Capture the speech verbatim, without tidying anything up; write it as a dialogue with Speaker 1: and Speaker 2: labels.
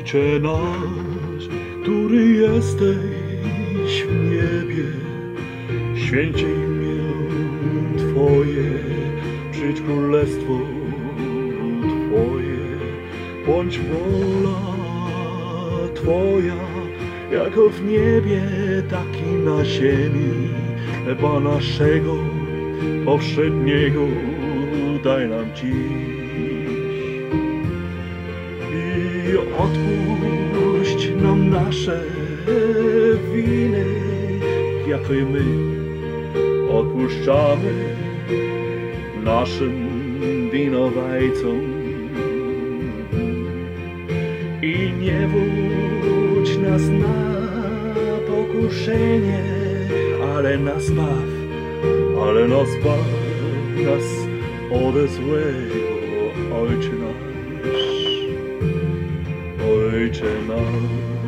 Speaker 1: Ojcze nasz, który jesteś w niebie, święcie imię Twoje, przyjdź królestwo Twoje, bądź wola Twoja, jako w niebie, tak i na ziemi. Chleba naszego powszedniego daj nam dziś i odpuść nam nasze winy, jako i my odpuszczamy naszym winowajcom. I nie wódź nas na pokuszenie, ale nas zbaw, ale nas zbaw nas ode złego, Ojcze nasz, Ojcze nasz.